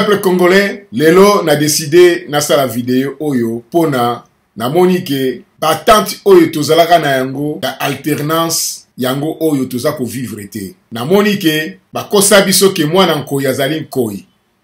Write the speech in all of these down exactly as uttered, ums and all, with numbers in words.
Peuple congolais, lelo na décidé na sala vidéo oyo pona na monike batante oyo tozalaka na yango ya alternance yango oyo toza ko vivre te. Na monike bakosa biso ke mwana nkoi azali nkoi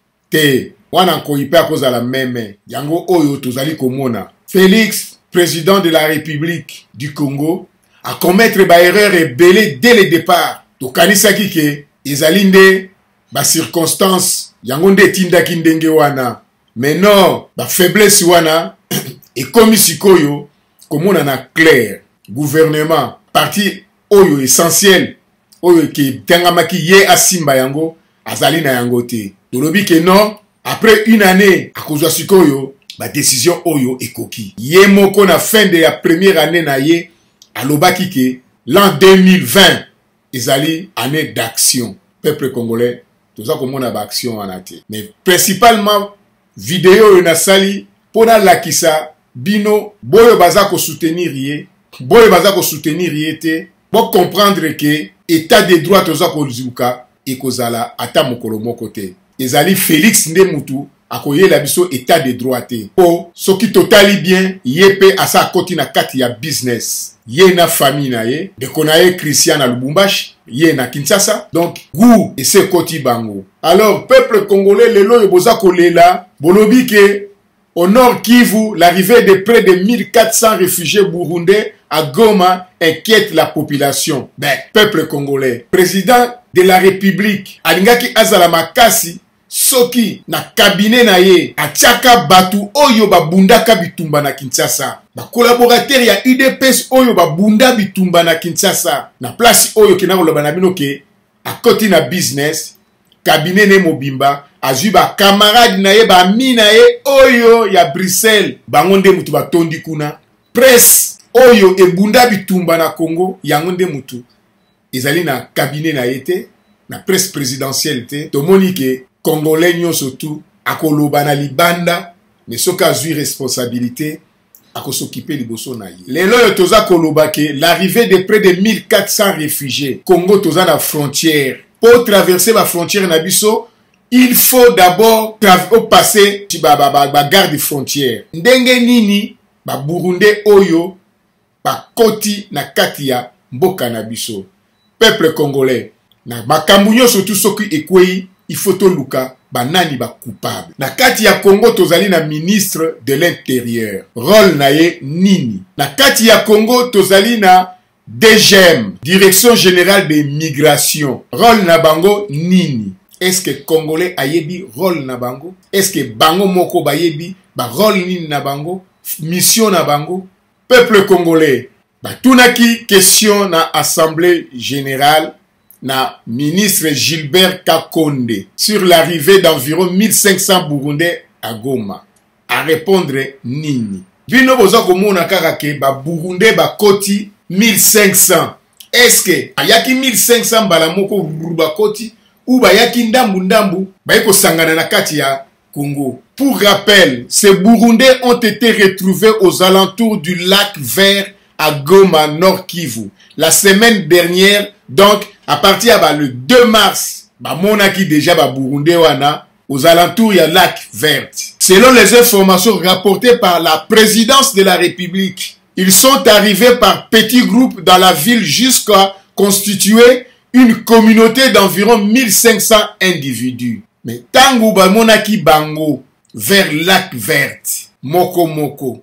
te, mwana nkoi pe akozala meme yango oyo tozali komona. Félix, président de la République du Congo, a commettre ba erreur ebele dès le départ. Tokanisaki ke ezali nde ba circonstance yango nde tindaki ndenge wana. Mais non, ba faiblesse wana ekomi sikoyo komona na clair. Gouvernement parti oyo essentiel oyo ke tangamaki ye asimba yango azali na yango te. Tolobi ke non, après une année akozwa sikoyo ba décision oyo ekoki. Ye moko na fin de la première année na ye alobaki ke l'an deux mille vingt ezali année d'action. Peuple congolais toza komona ba action wana te. Mais principalement vidéo na sali pona lakisa bino boyo baza ko soutenir ye, boyo baza ko soutenir ye te, bo comprendre que état de droit toza ko zuka ekozala ata mokolo moko te. Ezali Félix nde mutu akoyela biso état de droit te. Po soki totali bien yepe asa koti na kati ya business. Ye na famille na ye, de konaye Christian na Lubumbashi, ye na Kinshasa. Donc gou et se koti bango. Alors peuple congolais lelo yo boza kolela, bolobi ke au nord Kivu, l'arrivée de près de mille quatre cents réfugiés burundais à Goma inquiète la population. Ben, peuple congolais, président de la République, alingaki azala makasi, soki na cabinet na ye, atiaka batu oyo babundaka bitumba na Kinshasa. Ba collaborateur ya U D P S oyo babunda bitumba na Kinshasa. Na place oyo kena koloba na bino ke, akoti na business, cabinet ne mobimba, azui ba camarade na ye, ba mi na ye, oyo ya Bruxelles, bangonde mutu batondi kuna. Presse oyo ebunda bitumba na Congo, yangonde mutu. Ezali na cabinet na ye te, na presse présidentielle te, tomoni ke Congolais nyonso tout, akoloba na libanda, mais soka azui responsabilité, ako s'occuper liboso na ye. Lelo yo toza koloba ke l'arrivée de près de mille quatre cents réfugiés, Congo toza na frontière. Pour traverser la frontière na biso, il faut d'abord passer ba ba ba, ba garde frontière. Ndenge nini ba Burundais oyo ba koti na kati ya mboka na biso. Peuple congolais na makambu nyonso tout soki ekwei, il faut to luka banani ba coupable. Na kati ya Congo tozali na ministre de l'intérieur. Rôle na ye nini? Na kati ya Congo tozali na D G M, Direction Générale des Migrations. Rôle na bango nini? Est-ce que Congolais ayebi rôle na bango? Est-ce que bango moko bayebi ba rôle nini na bango? Mission na bango? Peuple congolais, ba tunaki question na Assemblée Générale na ministre Gilbert Kakonde sur l'arrivée d'environ mille cinq cents Burundais à Goma. À répondre nini? Bino boza komona kaka ke ba Burundais ba koti mille cinq cents. Est-ce que ayaki mille cinq cents balamoko ba koti ou bayaki ndambu ndambu bayeko sangana na kati ya Congo? Pour rappel, ces Burundais ont été retrouvés aux alentours du lac Vert à Goma, Nord Kivu. La semaine dernière, donc à partir bah, le deux mars, bah, monaki déjà ba Burundais wana aux alentours du lac Vert. Selon les informations rapportées par la présidence de la République, ils sont arrivés par petits groupes dans la ville jusqu'à constituer une communauté d'environ mille cinq cents individus. Mais tangu ba monaki bango vers lac Vert, moko moko.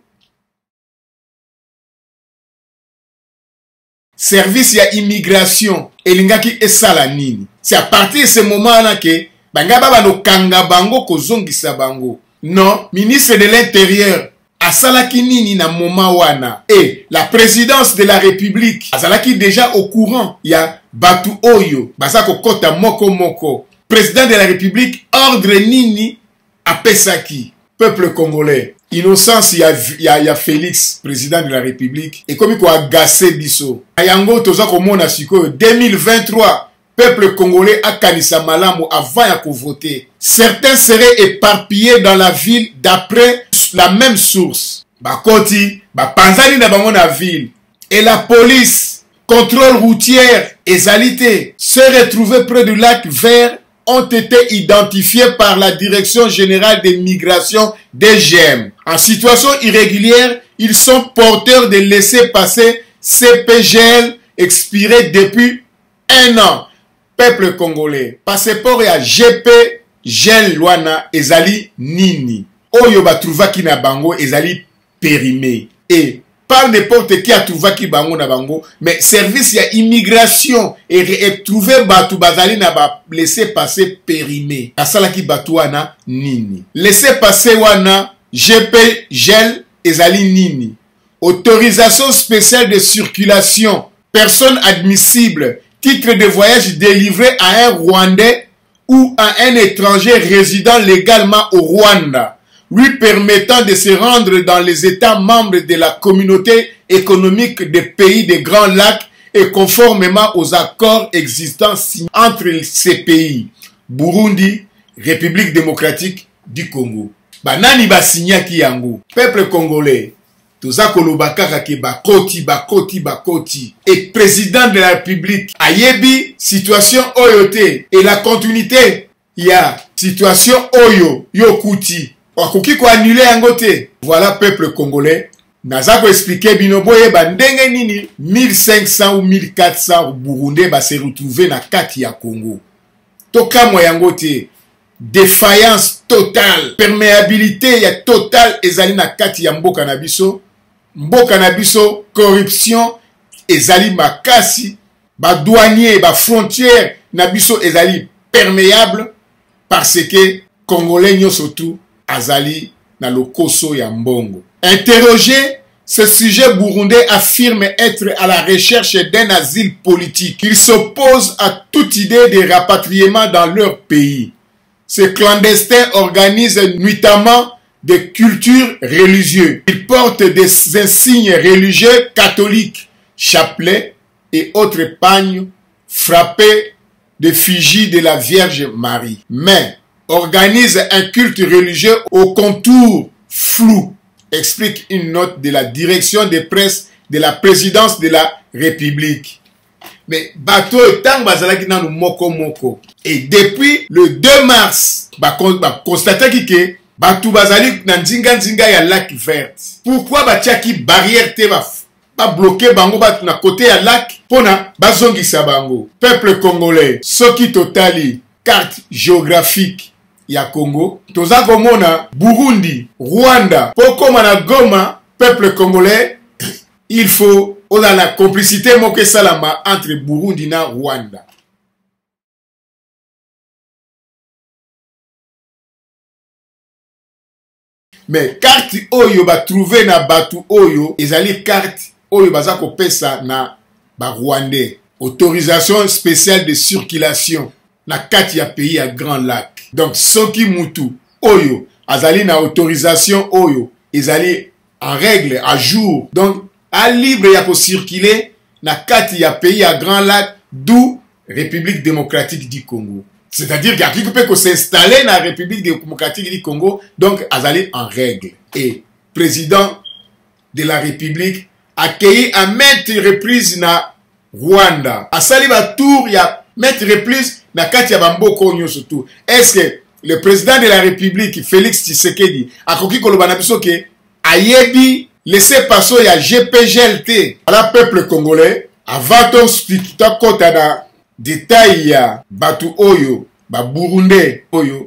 Service ya immigration elingaki esala nini? C'est à partir de ce moment-là que banga baba no kanga bango kozongisa bango. Non, ministre de l'Intérieur asalaki nini na moment wana? Et la présidence de la République asalaki déjà au courant ya batu oyo basa kokota moko moko. Président de la République ordre nini apesaki? Peuple congolais, innocence ya, ya, ya Félix, président de la République, et comme il a agacé biso. Ayango toza komona siko deux mille vingt-trois, peuple congolais a kanisa malamu avant ya voter. Certains seraient éparpillés dans la ville d'après la même source. Bakoti, bapanzani na bango na ville. Et la police, contrôle routière, ezalité, se retrouver près du lac Vert ont été identifiés par la Direction générale des migrations D G M. En situation irrégulière, ils sont porteurs de laissez-passer C P G L expiré depuis un an. Peuple congolais, passeport ya G P G L Luana ezali nini? Oyo batrouvaki na bango ezali périmé. Et pas n'importe qui a trouvé qui bango na bango, mais service ya immigration et trouvé batu bazali na ba laisser passer périmé. Asala ki batu wana nini? Laisser passer wana G P G L ezali nini? Autorisation spéciale de circulation, personne admissible, titre de voyage délivré à un Rwandais ou à un étranger résidant légalement au Rwanda, lui permettant de se rendre dans les États membres de la communauté économique des pays des Grands Lacs et conformément aux accords existants entre ces pays. Burundi, République démocratique du Congo. Banani ba signaki yango. Peuple congolais, toza koloba kaka ke bakoti bakoti bakoti. Et président de la République ayebi situation oyote et la continuité ya situation oyo yokuti. Wakoki ko annuler yango te. Voilà peuple congolais. Naza ko expliquer bino boye ba ndenge nini mille cinq cents ou mille quatre cents Burundais ba se retrouver na kati ya Congo. Toka mo yango te. Défaillance totale, perméabilité ya totale ezali na kati ya mboka na biso. Mboka na biso, corruption ezali makasi, ba douanier, ba frontière na biso ezali perméable parce que Congolais nyoso tout azali na lokoso ya mbongo. Interrogé, ce sujet burundais affirme être à la recherche d'un asile politique. Il s'oppose à toute idée de rapatriement dans leur pays. Ces clandestins organisent nuitamment des cultures religieuses. Ils portent des insignes religieux catholiques, chapelets et autres pagnes frappés de figies de la Vierge Marie. Mais organisent un culte religieux au contour flou, explique une note de la direction de presse de la présidence de la République. Mais bateau tang bazalaki nanu moko moko. Et depuis le deux mars, ba constaté que batou bazali na nzinga nzinga ya lac vert. Pourquoi batiaki barrière te ba ba bloquer bango ba na côté ya lac pona bazongisa bango. Peuple congolais, soki totali carte géographique ya Congo, toza komona Burundi, Rwanda, pokoma na Goma, peuple congolais, il faut on a la complicité moke salama entre Burundi na Rwanda. Mais carte oyo ba trouver na batu oyo ezali carte oyo baza ko pesa na ba Rwandais. Autorisation spéciale de circulation na kati ya pays ya Grand Lac. Donc soki mutu oyo azali na autorisation oyo ezali en règle à jour. Donc à libre ya ko circuler na kati ya pays à Grand Lac, d'où République démocratique du Congo. C'est-à-dire qu'il y a qui peut s'installer dans la République démocratique du Congo, donc azali en règle. Et président de la République accueilli à maintes reprises na Rwanda. A saliba tour il y a maintes reprises na kati ya bamboko nyo surtout. Est-ce que le président de la République Félix Tshisekedi a koki koloba na biso ke ayebi laissez passer ya G P G L T à la peuple congolais avant ton speak ta kota na détail ya batu oyo ba burundais oyo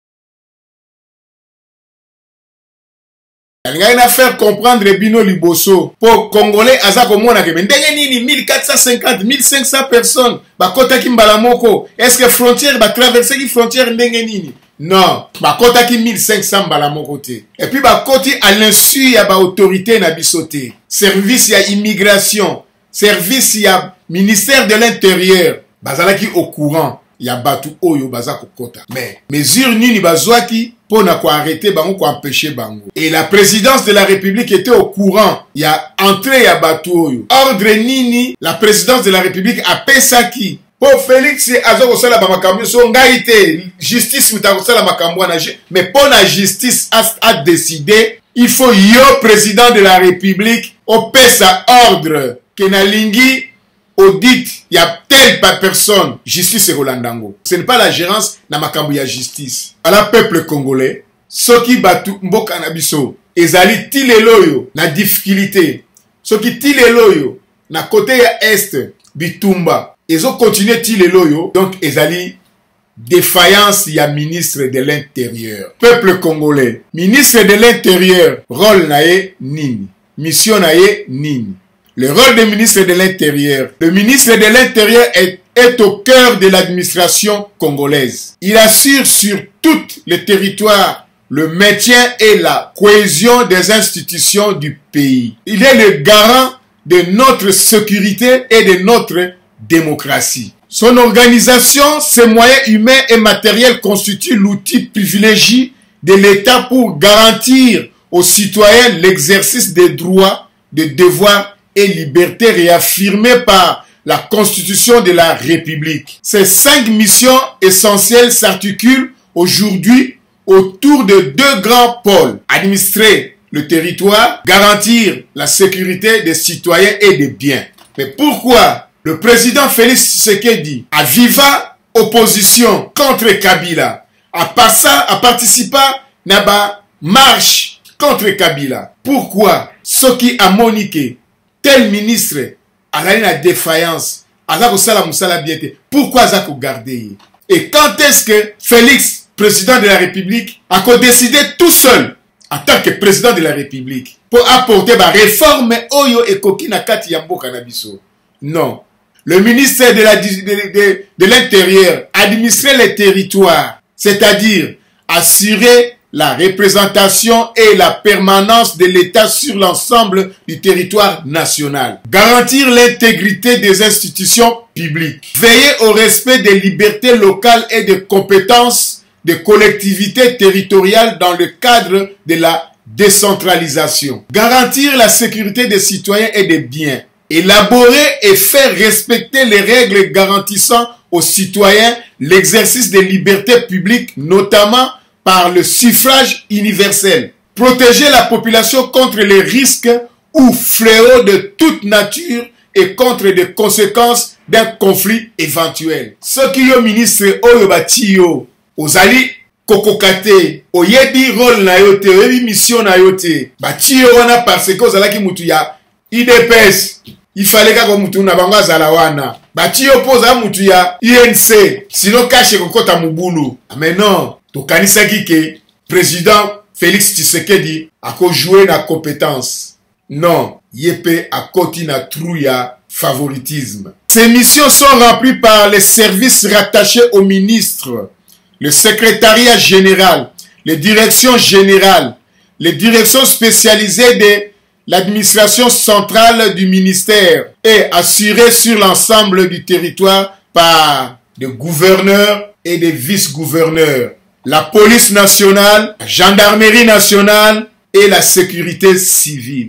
ngai na faire comprendre bino liboso pour congolais aza komona ke ndenge nini mille quatre cent cinquante mille cinq cents personnes ba kota ki mbala moko est-ce que frontière ba traverser ki frontière ndenge nini? Non, ba kota ki mille cinq cents mbala moko te. Et puis ba koti à l'insu ya ba autorité na bisoté. Service ya immigration, service ya ministère de l'intérieur, bazalaki au courant ya batu oyo baza kokota. Mais mesure nini bazwaki pona ko arrêter bango ko empêcher bango. Et la présidence de la République était au courant ya entrée ya batu oyo. Ordre nini la présidence de la République a pesaki. Pour Félix azo sala ba makambo so ngai te justice uta sala makambo na mais pour la justice a, a décidé il faut yo président de la République au pesa ordre que na lingi audit, il y a telle personne, justice et Rolandango. Ce n'est pas la gérance na makambo ya justice. À la peuple congolais, ceux qui batu mboka na biso, ezali tileloyo na difficulté. Ceux qui tileloyo na côté ya est, bitumba, ils ont continué tileloyo, donc ezali défaillance ya ministre de l'Intérieur. Peuple congolais, ministre de l'Intérieur, rôle nae nini, mission nae nini. Le rôle du ministre de l'Intérieur. Le ministre de l'Intérieur est, est au cœur de l'administration congolaise. Il assure sur tout le territoire le maintien et la cohésion des institutions du pays. Il est le garant de notre sécurité et de notre démocratie. Son organisation, ses moyens humains et matériels constituent l'outil privilégié de l'État pour garantir aux citoyens l'exercice des droits, des devoirs et libertés réaffirmées par la Constitution de la République. Ces cinq missions essentielles s'articulent aujourd'hui autour de deux grands pôles. Administrer le territoire, garantir la sécurité des citoyens et des biens. Mais pourquoi le président Félix Tshisekedi, à viva opposition contre Kabila, a passé, a participé à la marche contre Kabila? Pourquoi ceux qui ont moniqué tel ministre a eu la défaillance, pourquoi ça a gardé? Et quand est-ce que Félix, président de la République, a décidé tout seul, en tant que président de la République, pour apporter la réforme Oyo et Kokina Kati Yambo Kanabiso? Non. Le ministère de la, de, de, de l'Intérieur administrer les territoires, c'est-à-dire assurer la représentation et la permanence de l'État sur l'ensemble du territoire national. Garantir l'intégrité des institutions publiques. Veiller au respect des libertés locales et des compétences des collectivités territoriales dans le cadre de la décentralisation. Garantir la sécurité des citoyens et des biens. Élaborer et faire respecter les règles garantissant aux citoyens l'exercice des libertés publiques, notamment par le suffrage universel. Protéger la population contre les risques ou fléaux de toute nature et contre les conséquences d'un conflit éventuel. Ce qui est ministre Oyo Batiyo, Ozali Kokokate, Oyebi rôle na yote, Oyebi mission na yote, Batiyo wana parce que Ozalaki mutu ya I D P S, il fallait que mutu na bango azala wana. Batiyo poza mutu ya I N C, sinon cache kokota mubulu. Mais non. Tokanisaki ke président Félix Tshisekedi a joué na compétence. Non, yépe a koti na trouya favoritisme. Ces missions sont remplies par les services rattachés au ministre, le secrétariat général, les directions générales, les directions spécialisées de l'administration centrale du ministère et assurées sur l'ensemble du territoire par des gouverneurs et des vice-gouverneurs. La police nationale, la gendarmerie nationale et la sécurité civile.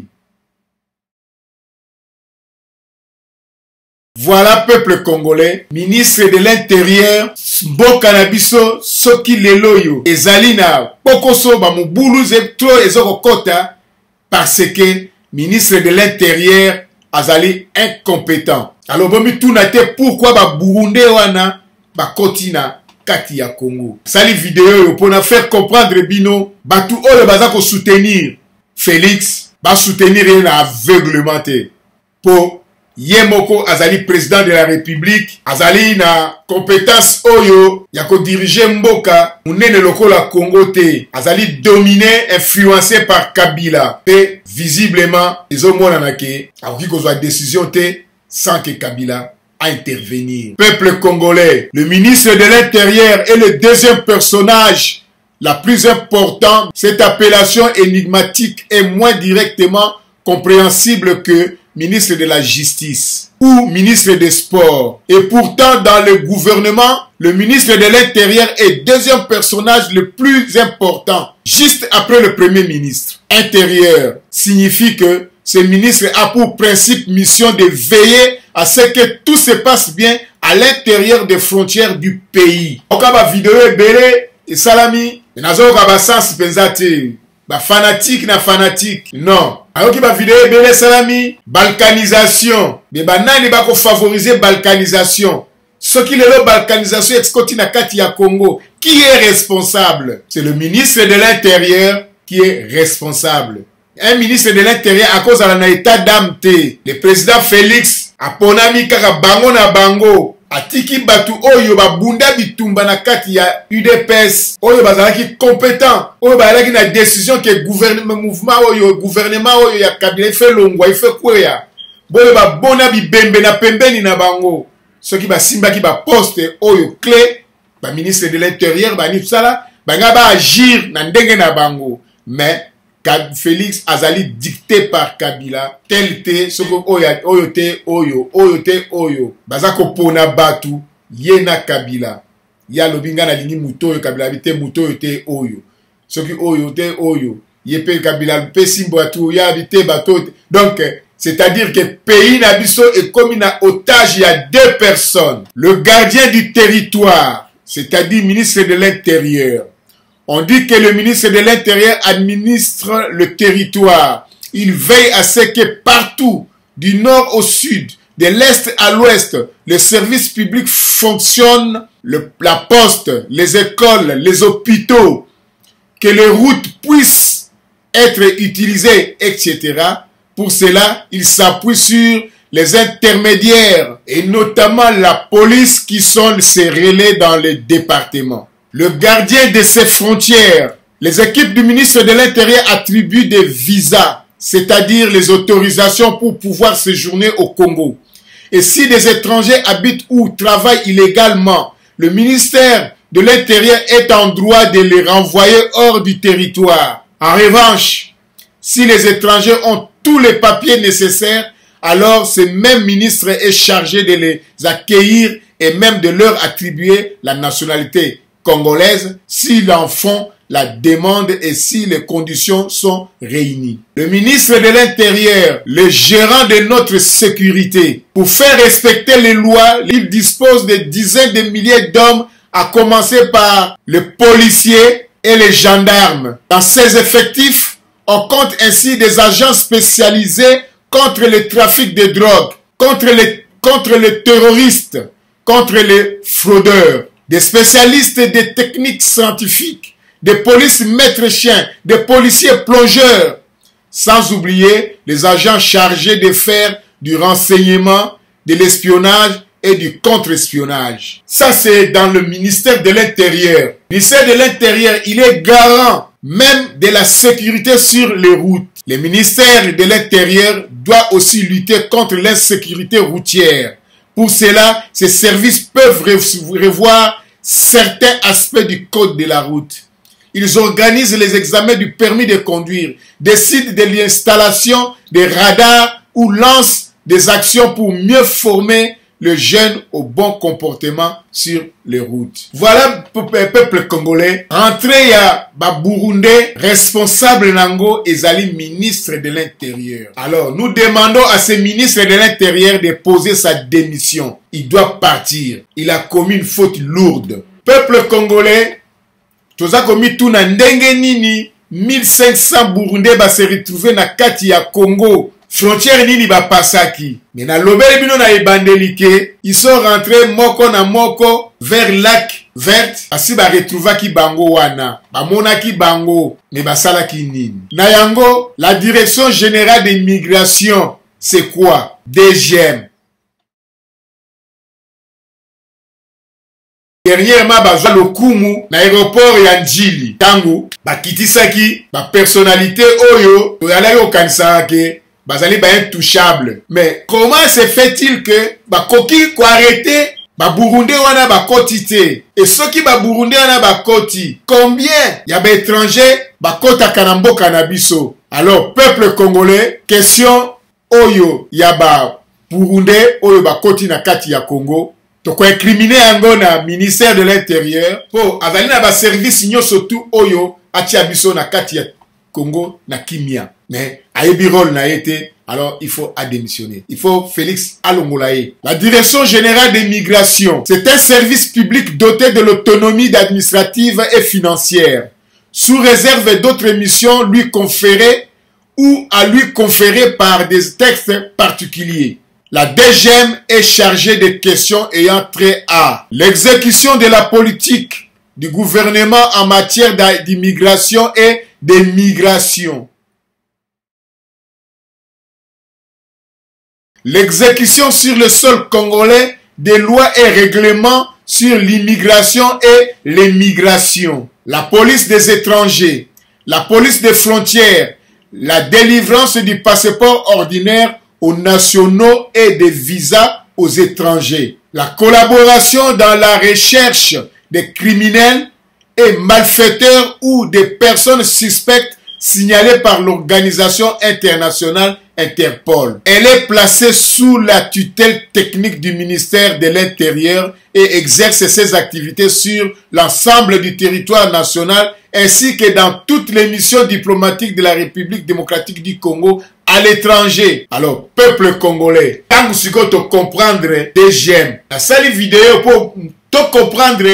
Voilà, peuple congolais, ministre de l'Intérieur, Mboka na biso, soki leloyo, ezalina, pokoso ba mubulu zeptro ezokokota, parce que ministre de l'Intérieur azali incompétent. Alors, bomi tunate pourquoi ba Burundais wana, ba kotina, Kati ya Congo. Sali vidéo pour nous faire comprendre bino batu oyo baza ko soutenir Félix ba soutenir un aveuglement pour Yemoko azali président de la République azali na compétence oyo ya ko diriger mboka munene lokola Congo te azali dominé influencé par Kabila et visiblement ezomona nake akoki kozwa décision te sans que Kabila à intervenir. Peuple congolais, le ministre de l'Intérieur est le deuxième personnage la plus importante. Cette appellation énigmatique est moins directement compréhensible que ministre de la Justice ou ministre des Sports. Et pourtant, dans le gouvernement, le ministre de l'Intérieur est le deuxième personnage le plus important, juste après le premier ministre. Intérieur signifie que ce ministre a pour principe mission de veiller à ce que tout se passe bien à l'intérieur des frontières du pays. Okaba vidéo belé et salami, nazo okaba sens penzate, ba fanatique na fanatique. Non, Alors qui va vidéo bele salami balkanisation. Mais banani ba ko favoriser balkanisation. Ce qui est la balkanisation est na kati ya Congo. Qui est responsable? C'est le ministre de l'Intérieur qui est responsable. Un ministre de l'Intérieur à cause de un état d'âme. Le président Félix a ponami kaka bango na bango. Atiki batu oyo ba bunda bitumba na kati ya U D P S. Oyo bazalaki compétent. Oyo bazalaki na décision que gouvernement mouvement oyo gouvernement oyo ya Kabila fait longwa, il fait quoi ya. Boyo ba bona bibembe na pembeni na bango. Ce qui va simba qui va poste oyo clé ba ministre de l'Intérieur ba ni sala ba nga ba agir na ndenge na bango. Mais Félix Azali dicté par Kabila tel te soko oyo oyo te oyo oyo te oyo bazako pona batu yena Kabila ya lobinga na lingi muto oyo Kabila bite muto oyo te oyo soki oyo te oyo yepe Kabila pe simbo atu ya bite bato. Donc c'est-à-dire que pays Nabiso est comme un otage, il y a deux personnes. Le gardien du territoire, c'est-à-dire ministre de l'Intérieur. On dit que le ministre de l'Intérieur administre le territoire. Il veille à ce que partout, du nord au sud, de l'est à l'ouest, les services publics fonctionnent, le, la poste, les écoles, les hôpitaux, que les routes puissent être utilisées, et cetera. Pour cela, il s'appuie sur les intermédiaires et notamment la police qui sont ses relais dans les départements. Le gardien de ces frontières, les équipes du ministre de l'Intérieur attribuent des visas, c'est-à-dire les autorisations pour pouvoir séjourner au Congo. Et si des étrangers habitent ou travaillent illégalement, le ministère de l'Intérieur est en droit de les renvoyer hors du territoire. En revanche, si les étrangers ont tous les papiers nécessaires, alors ce même ministre est chargé de les accueillir et même de leur attribuer la nationalité congolaise s'ils en font la demande et si les conditions sont réunies. Le ministre de l'Intérieur, le gérant de notre sécurité, pour faire respecter les lois, il dispose de dizaines de milliers d'hommes, à commencer par les policiers et les gendarmes. Dans ces effectifs, on compte ainsi des agents spécialisés contre le trafic de drogue, contre les, contre les terroristes, contre les fraudeurs, des spécialistes des techniques scientifiques, des polices maîtres chiens, des policiers plongeurs, sans oublier les agents chargés de faire du renseignement, de l'espionnage et du contre-espionnage. Ça, c'est dans le ministère de l'Intérieur. Le ministère de l'Intérieur, il est garant même de la sécurité sur les routes. Le ministère de l'Intérieur doit aussi lutter contre l'insécurité routière. Pour cela, ces services peuvent revoir certains aspects du code de la route. Ils organisent les examens du permis de conduire, décident de l'installation des radars ou lancent des actions pour mieux former le jeune au bon comportement sur les routes. Voilà pour le peuple congolais. Entré à Burundais, responsable Nango Ezali, ministre de l'Intérieur. Alors, nous demandons à ce ministre de l'Intérieur de poser sa démission. Il doit partir. Il a commis une faute lourde. Peuple congolais, toza commis tout na ndenge nini, mille cinq cents Burundais va se retrouver na kati ya Congo. Frontière nini ba pasaki. Mais na lobeli bino na ebandelike, ils sont rentrés moko na moko vers lac verte. Asi ba retrouva ki bango wana. Ba mona ki bango. Mais ba sala ki nini. Na yango, la direction générale des migrations, c'est quoi? D G M. Dernièrement, bazwa lokumu na aéroport ya Njili. Tangu, ba kitisaki, ba personnalité oyo, oyala yo kanisa ke, bazali ba intouchable. Mais comment se fait-il que ba koki ko arrêter ba Burundais wana ba koti te? Et ceux qui ba Burundais wana ba koti, combien ya ba étrangers ba kota kanamboka na biso? Alors peuple congolais, question oyo ya ba Burundais oyo ba koti na kati ya Congo. Donc incriminer yango na ministère de l'Intérieur po azali na ba service nyoso tout oyo atia biso na kati ya Congo na kimia. Mais ayebi rôle na été, alors il faut démissionner. Il faut Félix Alongolaye. La direction générale des migrations, c'est un service public doté de l'autonomie administrative et financière, sous réserve d'autres missions lui conférées ou à lui conférer par des textes particuliers. La D G M est chargée de questions ayant trait à l'exécution de la politique du gouvernement en matière d'immigration et de migration, l'exécution sur le sol congolais des lois et règlements sur l'immigration et les migrations, la police des étrangers, la police des frontières, la délivrance du passeport ordinaire aux nationaux et des visas aux étrangers, la collaboration dans la recherche des criminels et malfaiteurs ou des personnes suspectes signalées par l'organisation internationale Interpol. Elle est placée sous la tutelle technique du ministère de l'Intérieur et exerce ses activités sur l'ensemble du territoire national ainsi que dans toutes les missions diplomatiques de la République démocratique du Congo à l'étranger. Alors, peuple congolais, tant que vous te comprendre des j'aime, la seule vidéo pour te comprendre,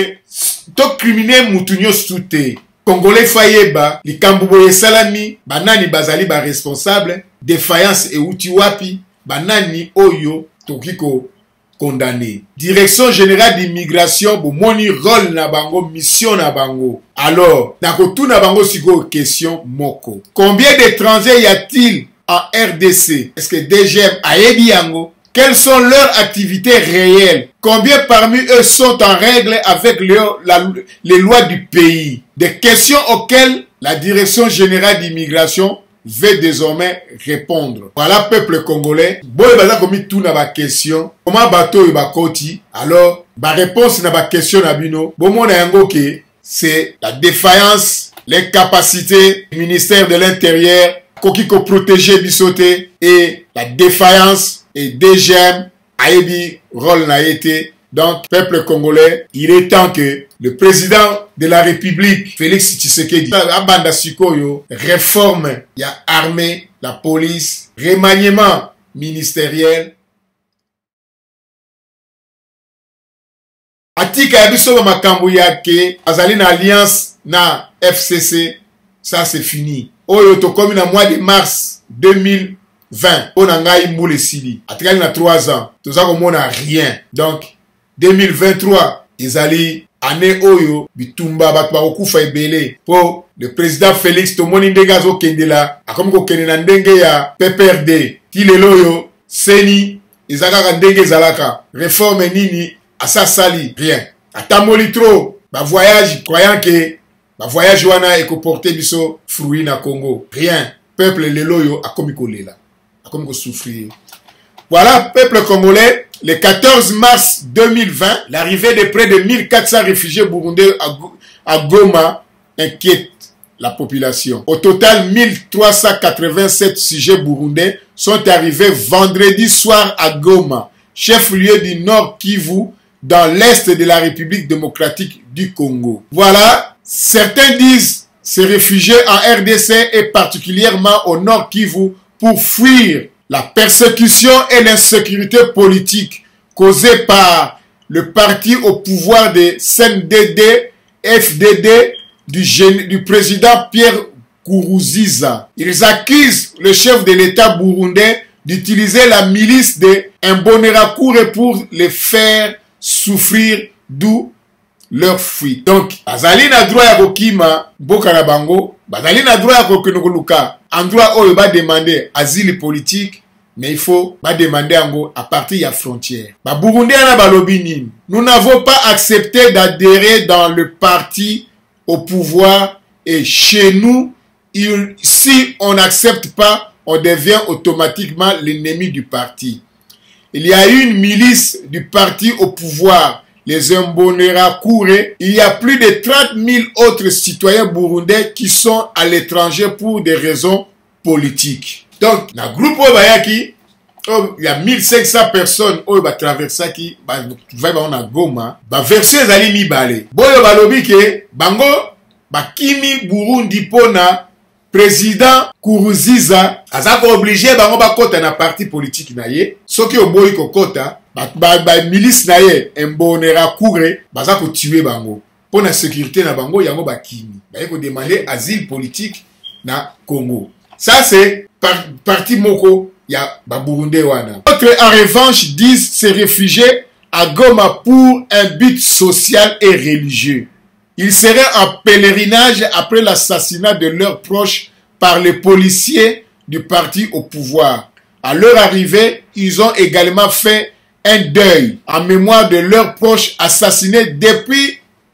te criminer moutunyo soute. Congolais fayeba, li kambuboye salami, banani bazali ba responsable, défaillance et utiwapi, banani oyo, tokiko condamné. Direction générale d'immigration, bo moni rôle na bango, mission na bango. Alors, nako tout na bango siko question moko. Combien d'étrangers y a-t-il en R D C? Est-ce que D G M a aidé yango? Quelles sont leurs activités réelles? Combien parmi eux sont en règle avec le, la, les lois du pays? Des questions auxquelles la Direction générale d'immigration veut désormais répondre. Voilà, peuple congolais. Bon, il va commis tout na ba question. Comment bateau il va koti? Alors, ba réponse na ba question na bino. Bon, mon yango ke, c'est la défaillance, l'incapacité du ministère de l'Intérieur, kokiko protéger bisoté et la défaillance et D G M Aebi rôle n'a été. Donc, peuple congolais, il est temps que le président de la République, Félix Tshisekedi, Abanda Sikoyo, réforme, il y a armée, la police, remaniement ministériel. Atika yabiso makambo yake, azali na alliance na F C C, ça c'est fini. Oyo to komi na mois de mars deux mille vingt, on a ngai moule sili. Atika na trois ans, tout ça comme on a rien. Donc, deux mille vingt-trois, ils allaient année oyo bitumba bat ba okufa ebele pour le président Félix Tomoni Ndegazo Kendela akomi ko kendela ndenge ya P P R D tilelo yo seni izaka ndenge zalaka réforme nini asa sali rien atamoli trop ba voyage croyant que ba voyage wana eko porter biso fruit na Congo rien peuple lelo yo akomi ko lela akomi ko souffrir. Voilà, peuple congolais, le quatorze mars deux mille vingt, l'arrivée de près de mille quatre cents réfugiés burundais à Goma inquiète la population. Au total, mille trois cent quatre-vingt-sept sujets burundais sont arrivés vendredi soir à Goma, chef-lieu du Nord Kivu, dans l'est de la République démocratique du Congo. Voilà, certains disent se réfugier en R D C et particulièrement au Nord Kivu pour fuir la persécution et l'insécurité politique causée par le parti au pouvoir de C N D D F D D du, du président Pierre Nkurunziza. Ils accusent le chef de l'État burundais d'utiliser la milice de Imbonerakure pour les faire souffrir, d'où leur fuite. Donc, bazali na droit ya kokima boka na bango, bazali na droit ya kokenokoluka. En droit, on va demander asile politique, mais il faut pas demander à partir de la frontière. Nous n'avons pas accepté d'adhérer dans le parti au pouvoir et chez nous, il, si on n'accepte pas, on devient automatiquement l'ennemi du parti. Il y a une milice du parti au pouvoir, les Imbonerakure. Il y a plus de trente mille autres citoyens burundais qui sont à l'étranger pour des raisons politiques. Donc, dans le groupe Obayaki, oh, il y a mille cinq cents personnes qui ont traversé qui vont à Goma. Ba version zali mi balé. Boyo balobi ke bango bakimi Burundi pona président Nkurunziza azako obligé bango bakota na parti politique na ye. Soki oboyi kokota ba ba, ba milice na ye Imbonerakure bazako tuer bango. Pour la sécurité na bango yango bakimi. Ba ko demander asile politique na Congo. Ça c'est par, parti moko ya ba Burundais wana. D'autres en revanche disent se réfugier à Goma pour un but social et religieux. Ils seraient en pèlerinage après l'assassinat de leurs proches par les policiers du parti au pouvoir. À leur arrivée, ils ont également fait un deuil en mémoire de leurs proches assassinés depuis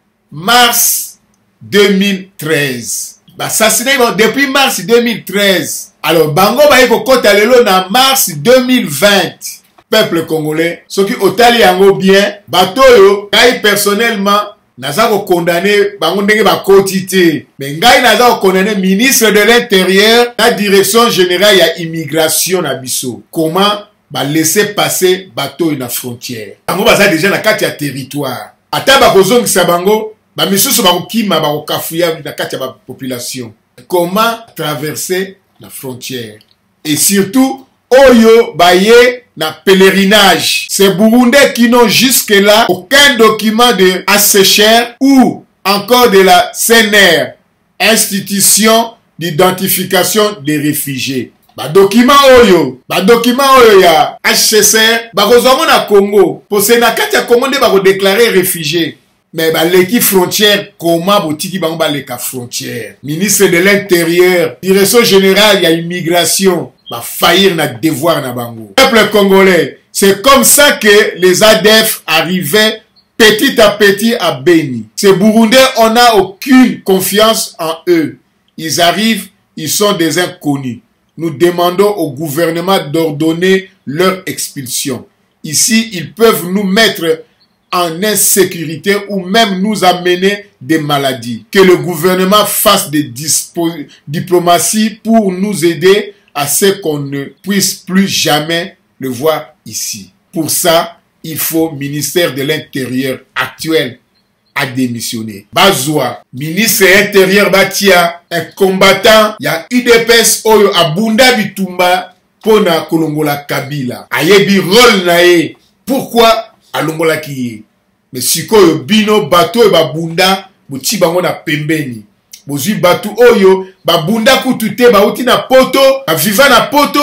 mars deux mille treize. Assassinés depuis mars deux mille treize. Alors, Bango Baïko Kota Lelo na mars deux mille vingt. Peuple congolais, ce qui otali yango bien, batoyo, ngai personnellement, naza ko condamné bango ndenge ba kotité. Mais ngai naza ko condamné ministre de l'Intérieur, la direction générale ya immigration na biso. Comment ba laisser passer batoyo na frontière. Bango baza déjà na kati ya territoire. Ata ba kozongisa bango, ba misusu ba kokima ba kokafuya na kati ya ba population. Comment traverser la frontière? Et surtout Oyo baye na pèlerinage. Ces Burundais qui n'ont jusque-là aucun document de A C H R ou encore de la C N R, institution d'identification des réfugiés. Ba document Oyo, ba document Oyo ya H C R, ba kozongo na Congo. Pour ce na kati ya Congo de ba ko déclarer réfugié. Mais bah, l'équipe frontière, comment botiki bango ba leka frontière? Ministre de l'Intérieur, direction générale, il y a immigration, bah faillir na devoir na bango. Peuple congolais, c'est comme ça que les A D F arrivaient petit à petit à Beni. Ces Burundais, on n'a aucune confiance en eux. Ils arrivent, ils sont des inconnus. Nous demandons au gouvernement d'ordonner leur expulsion. Ici, ils peuvent nous mettre en insécurité ou même nous amener des maladies. Que le gouvernement fasse des diplomaties pour nous aider à ce qu'on ne puisse plus jamais le voir ici. Pour ça, il faut le ministère de l'Intérieur actuel à démissionner. Bazoua, ministre de l'Intérieur Batia, un combattant, il y a U D P S Oyo Abunda Bitumba Pona Kolongola Kabila. Ayebi rôle nae. Pourquoi alongola kiye? Mais sikoyo bino bato e babunda buti bango na pembeni. Bozui batu oyo babunda kutute bauti na poto, baviva na poto.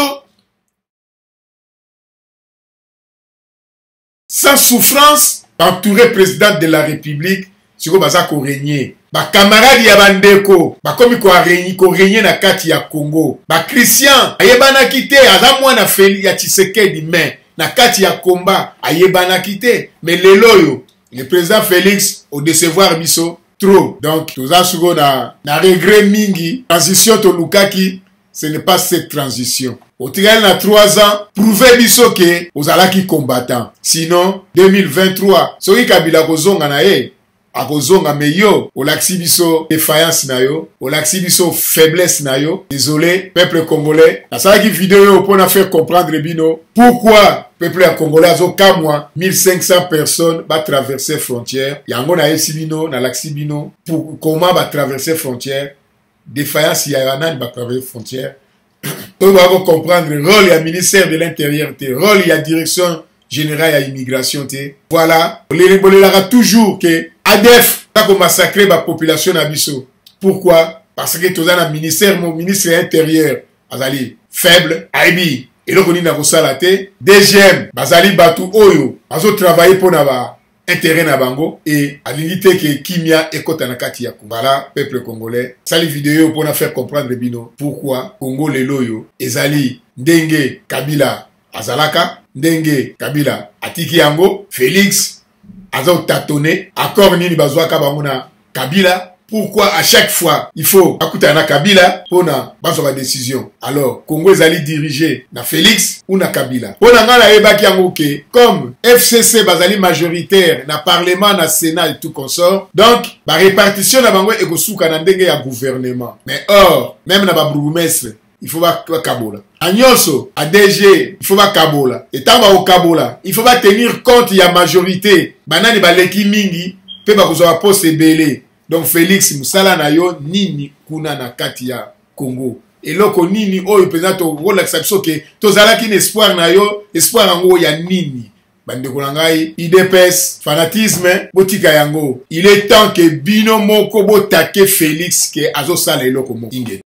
Sans souffrance, entouré président de la République, siko baza ko régner. Ba camarade ya bandeko, ba komi ko régner ko régner na kati ya Congo. Ba Christian ayebana kite aza mwana Feli ya Tshisekedi mais na kati ya combat ayebana kite. Mais leloyo le président Félix au décevoir biso trop. Donc toza sugo na na regret mingi. Transition to Lukaki, ce n'est pas cette transition. Au Tigel na trois ans, prouver biso que ozalaki combattant. Sinon deux mille vingt-trois, soki Kabila kozonga na ye akozonga meyo olaksi biso défaillance na yo, olaksi biso faiblesse na yo. Désolé peuple congolais, na salaki vidéo pour na faire comprendre bino pourquoi peuple congolais azo kamwa mille cinq cents personnes ba traverser frontière. Yango na yesi bino na laksi bino pour comment ba traverser frontière. Défaillance ya yanani ba traverser frontière. On va comprendre le rôle du ministère de l'Intérieur, le rôle de la direction générale à l'immigration. Voilà, on les toujours que A D F a massacré la population d'Abisso. Pourquoi? Parce que tout le ministère, mon ministre de l'Intérieur, azali faible, aibi, et donc on a resalate. Deuxième, bazali batu oyo, azo travailler pour naba intérêt na bango et à l'unité que kimia ekota na kati ya Kumbala, peuple congolais. Sali vidéo pour na faire comprendre bino pourquoi Congo leloyo ezali ndenge Kabila azalaka, ndenge Kabila atiki yango, Félix azo tâtonné, accord nini bazwaka bango na Kabila. Pourquoi à chaque fois il faut akuta na Kabila pour na bazwa ba décision? Alors Congo ezali dirigé na Félix ou na Kabila. Pour na ngala ebaki yango ke comme F C C bazali majoritaire na parlement, na Sénat et tout consort. Donc ba répartition na bango ekosuka na ndenge ya gouvernement. Mais or même na ba bourgmestre il faut ba kabola. Agnoso A D G il faut ba kabola. Et tant ba o kabola, il faut ba tenir compte ya majorité. Banani ba leki mingi pe ba kozwa poste belé. Donc Félix Musala na yo nini kuna na kati ya Congo. Et loko nini oyo président to rola biso ke tozala ki espoir na yo, espoir yango ya nini. Bandeko na ngai, I D P S, fanatisme, botika yango. Il est temps que bino moko botake Félix ke azo sala eloko moko.